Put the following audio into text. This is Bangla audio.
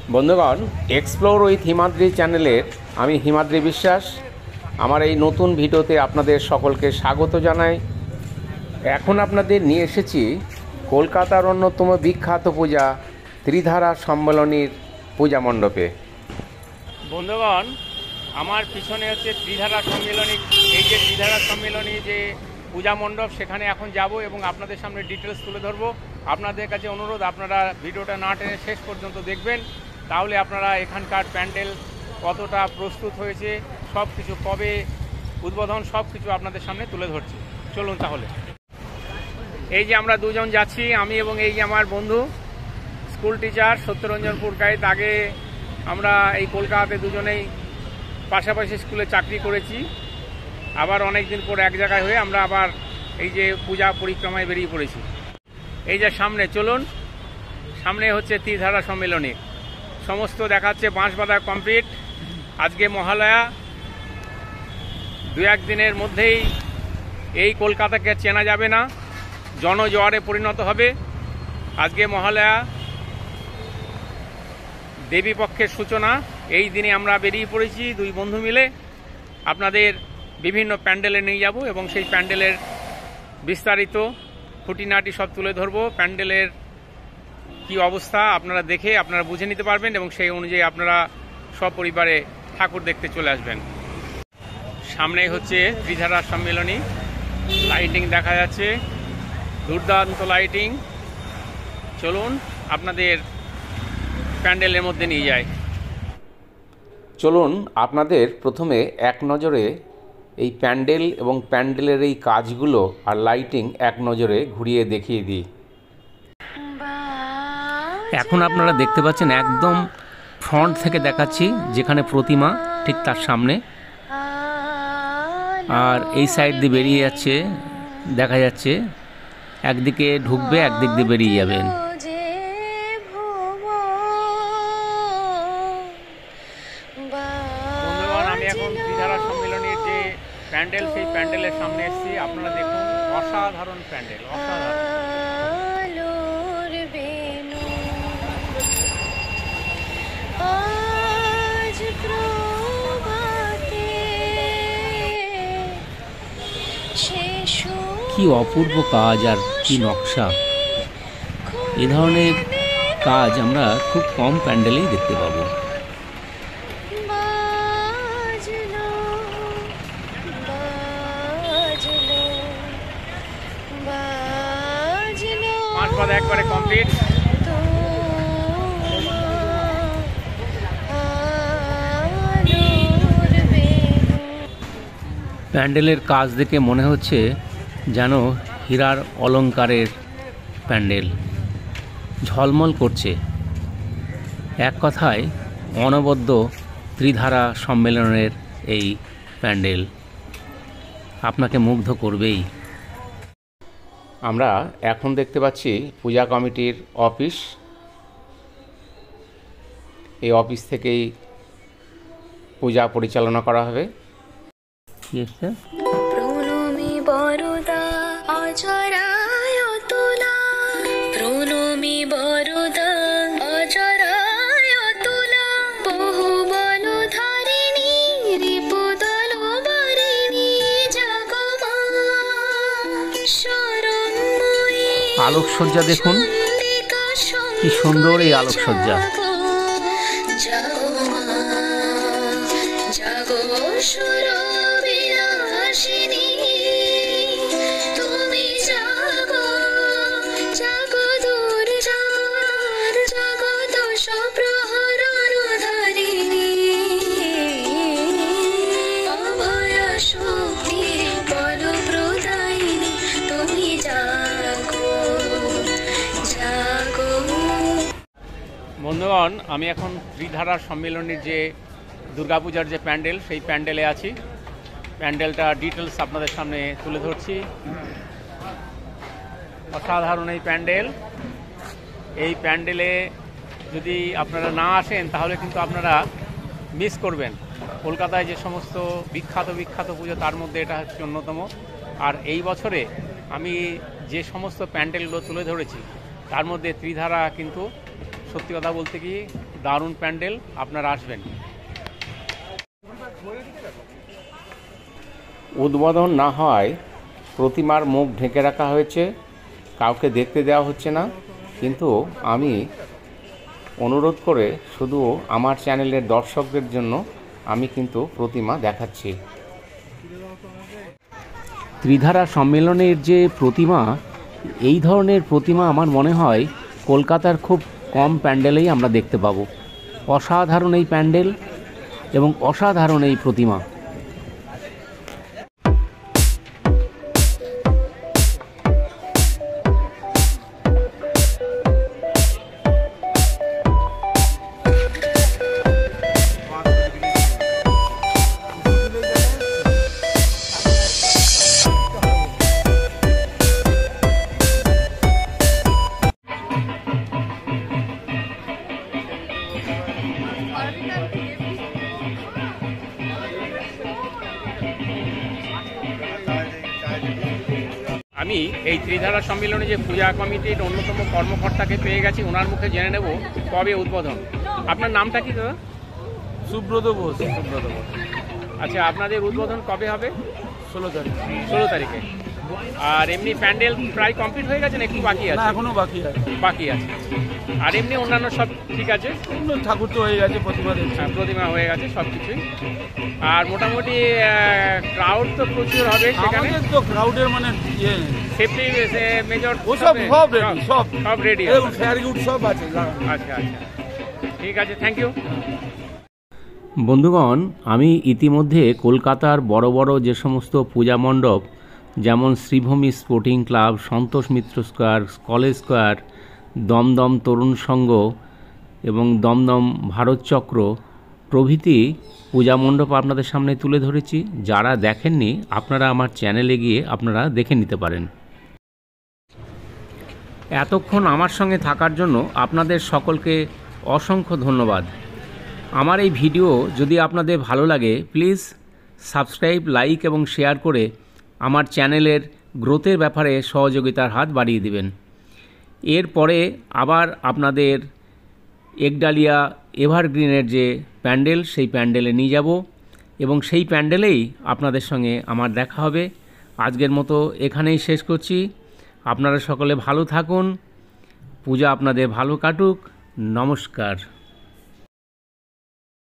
বন্ধুগণ, এক্সপ্লোর উইথ হিমাদ্রি চ্যানেলের আমি হিমাদ্রি বিশ্বাস। আমার এই নতুন ভিডিওতে আপনাদের সকলকে স্বাগত জানাই। এখন আপনাদের নিয়ে এসেছি কলকাতার অন্যতম বিখ্যাত পূজা ত্রিধারা সম্মেলনীর পূজা মণ্ডপে। বন্ধুগণ, আমার পিছনে হচ্ছে ত্রিধারা সম্মেলনী। এই যে ত্রিধারা সম্মেলনী যে পূজা মণ্ডপ, সেখানে এখন যাব এবং আপনাদের সামনে ডিটেলস তুলে ধরবো। আপনাদের কাছে অনুরোধ, আপনারা ভিডিওটা না টেনে শেষ পর্যন্ত দেখবেন, তাহলে আপনারা এখানকার প্যান্ডেল কতটা প্রস্তুত হয়েছে, সব কিছু কবে উদ্বোধন, সব কিছু আপনাদের সামনে তুলে ধরছি। চলুন তাহলে। এই যে আমরা দুজন যাচ্ছি, আমি এবং এই যে আমার বন্ধু স্কুল টিচার সত্যরঞ্জন পুরকাইত। আগে আমরা এই কলকাতাতে দুজনেই পাশাপাশি স্কুলে চাকরি করেছি। আবার অনেক দিন পর এক জায়গায় হয়ে আমরা আবার এই যে পূজা পরিক্রমায় বেরিয়ে পড়েছি। এই যে সামনে, চলুন, সামনে হচ্ছে ত্রিধারা সম্মেলনী। সমস্ত দেখাচ্ছে বাঁশ বাঁধা কমপ্লিট। আজকে মহালয়া, দু এক দিনের মধ্যেই এই কলকাতাকে চেনা যাবে না, জনজোয়ারে পরিণত হবে। আজকে মহালয়া, দেবী পক্ষের সূচনা। এই দিনে আমরা বেরিয়ে পড়েছি দুই বন্ধু মিলে। আপনাদের বিভিন্ন প্যান্ডেলে নিয়ে যাব এবং সেই প্যান্ডেলের বিস্তারিত খুঁটিনাটি সব তুলে ধরবো। প্যান্ডেলের কি অবস্থা আপনারা দেখে আপনারা বুঝে নিতে পারবেন এবং সেই অনুযায়ী আপনারা সপরিবারে ঠাকুর দেখতে চলে আসবেন। সামনে হচ্ছে ত্রিধারা সম্মেলনী। লাইটিং দেখা যাচ্ছে, দুর্দান্ত লাইটিং। চলুন আপনাদের প্যান্ডেলের মধ্যে নিয়ে যাই। চলুন আপনাদের প্রথমে এক নজরে এই প্যান্ডেল এবং প্যান্ডেলের এই কাজগুলো আর লাইটিং এক নজরে ঘুরিয়ে দেখিয়ে দিই। এখন আপনারা দেখতে পাচ্ছেন একদম ফ্রন্ট থেকে দেখাচ্ছি, যেখানে প্রতিমা ঠিক তার সামনে, আর এই সাইড দিয়ে বেরিয়ে যাচ্ছে, দেখা যাচ্ছে একদিকে ঢুকবে, একদিক দিয়ে বেরিয়ে যাবেন। বন্ধুগণ, আমি এখন ত্রিধারা সম্মেলনীর যে প্যান্ডেল, সেই প্যান্ডেলের সামনে এসেছি। আপনারা দেখুন, অসাধারণ প্যান্ডেল, অসাধারণ। কি অপূর্ব কাজ আর কি নকশা! এ ধরনের কাজ আমরা খুব কম প্যান্ডেলেই দেখতে পাবো। একবারে কমপ্লিট। প্যান্ডেলের কাজ দেখে মনে হচ্ছে যেন হীরার অলংকারের প্যান্ডেল, ঝলমল করছে। এক কথায় অনবদ্য ত্রিধারা সম্মেলনের এই প্যান্ডেল আপনাকে মুগ্ধ করবেই। আমরা এখন দেখতে পাচ্ছি পূজা কমিটির অফিস। এই অফিস থেকেই পূজা পরিচালনা করা হবে। আলোকসজ্জা দেখুন, কি সুন্দর এই আলোকসজ্জা। বন্ধুগণ, আমি এখন ত্রিধারা সম্মেলনীর যে দুর্গাপূজার যে প্যান্ডেল, সেই প্যান্ডেলে আছি। প্যান্ডেলটা ডিটেলস আপনাদের সামনে তুলে ধরছি। অসাধারণ এই প্যান্ডেল। এই প্যান্ডেলে যদি আপনারা না আসেন তাহলে কিন্তু আপনারা মিস করবেন। কলকাতায় যে সমস্ত বিখ্যাত পুজো, তার মধ্যে এটা হচ্ছে অন্যতম। আর এই বছরে আমি যে সমস্ত প্যান্ডেলগুলো তুলে ধরেছি, তার মধ্যে ত্রিধারা কিন্তু সত্যি কথা বলতে কি দারুণ প্যান্ডেল, আপনারা আসবেন। উদ্বোধন না হয় প্রতিমার মুখ ঢেকে রাখা হয়েছে, কাউকে দেখতে দেওয়া হচ্ছে না, কিন্তু আমি অনুরোধ করে শুধু আমার চ্যানেলের দর্শকদের জন্য আমি কিন্তু প্রতিমা দেখাচ্ছি। ত্রিধারা সম্মেলনের যে প্রতিমা, এই ধরনের প্রতিমা আমার মনে হয় কলকাতার খুব কম প্যান্ডেলেই আমরা দেখতে পাবো। অসাধারণ এই প্যান্ডেল এবং অসাধারণ এই প্রতিমা। আমি এই ত্রিধারা সম্মেলনে যে পূজা কমিটির অন্যতম কর্মকর্তাকে পেয়ে গেছি, ওনার মুখে জেনে নেব কবে উদ্বোধন। আপনার নামটা কি দাদা? সুব্রত বোস। সুব্রত বোস। আচ্ছা, আপনাদের উদ্বোধন কবে হবে? 16 তারিখ। 16 তারিখে। আর এমনি প্যান্ডেল প্রায় কমপ্লিট হয়ে গেছে না একটু বাকি আছে? এখনো বাকি আছে। বাকি আছে। আর এমনি অন্যান্য সব ঠিক আছে? ঠাকুর তো হয়ে গেছে, প্রতিমা প্রতিমা হয়ে গেছে সব কিছুই। আর মোটামুটি ক্রাউড তো প্রচুর হবে সেখানে। তো ক্রাউডের মানে সেফটি মেজর সব রেডি, সব রেডি, সব আছে। আচ্ছা আচ্ছা, ঠিক আছে, থ্যাংক ইউ। বন্ধুগণ, আমি ইতিমধ্যে কলকাতার বড় বড় যে সমস্ত পূজা মণ্ডপ, যেমন Sreebhumi sporting club, Santosh Mitra square, college square, Dum Dum Tarun Sangha এবং দমদম ভারত চক্র প্রভৃতি পূজা মণ্ডপ আপনাদের সামনে তুলে ধরেছি। যারা দেখেননি আপনারা আমার চ্যানেলে গিয়ে আপনারা দেখে নিতে পারেন। এতক্ষণ আমার সঙ্গে থাকার জন্য আপনাদের সকলকে অসংখ্য ধন্যবাদ। আমার এই ভিডিও যদি আপনাদের ভালো লাগে প্লিজ সাবস্ক্রাইব, লাইক এবং শেয়ার করে আমার চ্যানেলের গ্রোথের ব্যাপারে সহযোগিতার হাত বাড়িয়ে দিবেন। এরপরে আবার আপনাদের একডালিয়া এভারগ্রিনের যে প্যান্ডেল, সেই প্যান্ডেলে নিয়ে যাব এবং সেই প্যান্ডেলেই আপনাদের সঙ্গে আমার দেখা হবে। আজকের মতো এখানেই শেষ করছি। আপনারা সকলে ভালো থাকুন, পূজা আপনাদের ভালো কাটুক। নমস্কার।